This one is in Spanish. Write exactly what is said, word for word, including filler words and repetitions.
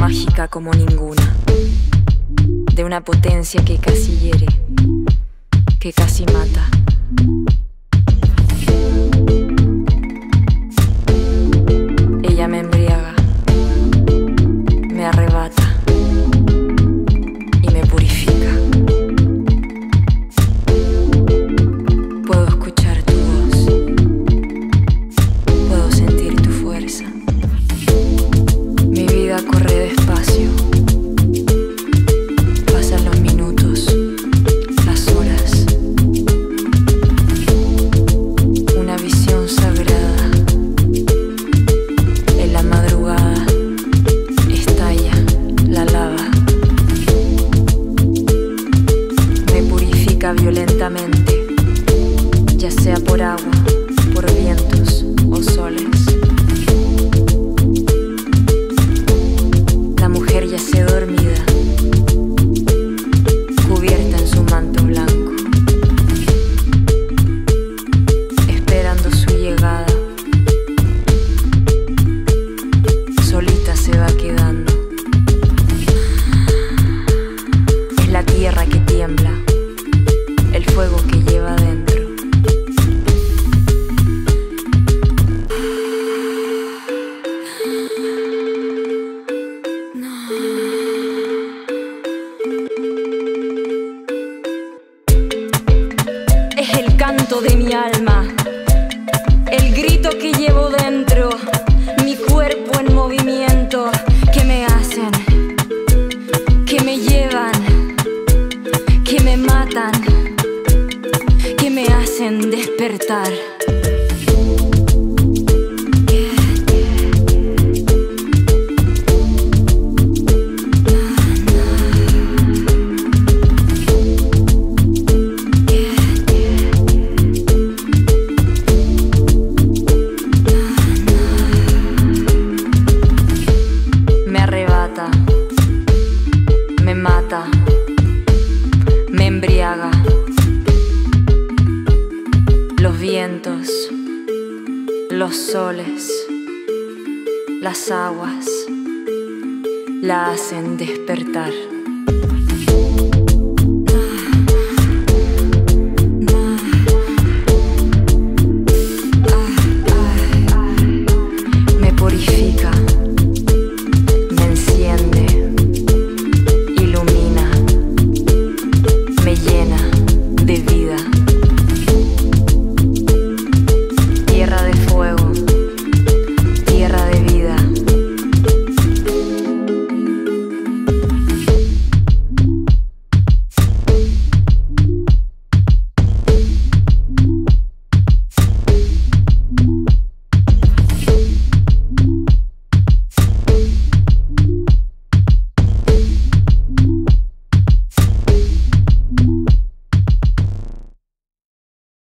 mágica como ninguna, de una potencia que casi hiere, que casi mata. Ella me embriaga, me arrebata y me purifica. Puedo escuchar tu voz, puedo sentir tu fuerza. Mi vida corre despacio, pasan los minutos, las horas. Una visión sagrada en la madrugada estalla la lava. Me purifica violentamente, ya sea por agua, por vientos o soles. La mujer yace dormida, cubierta en su manto blanco, esperando su llegada. Solita se va quedando. Es la tierra que tiembla, el fuego que lleva dentro. Es el canto de mi alma, el grito que llevo dentro, mi cuerpo en movimiento, que me hacen, que me llevan, que me matan, que me hacen despertar. Me arrebata, me mata, me embriaga. Los vientos, los soles, las aguas la hacen despertar.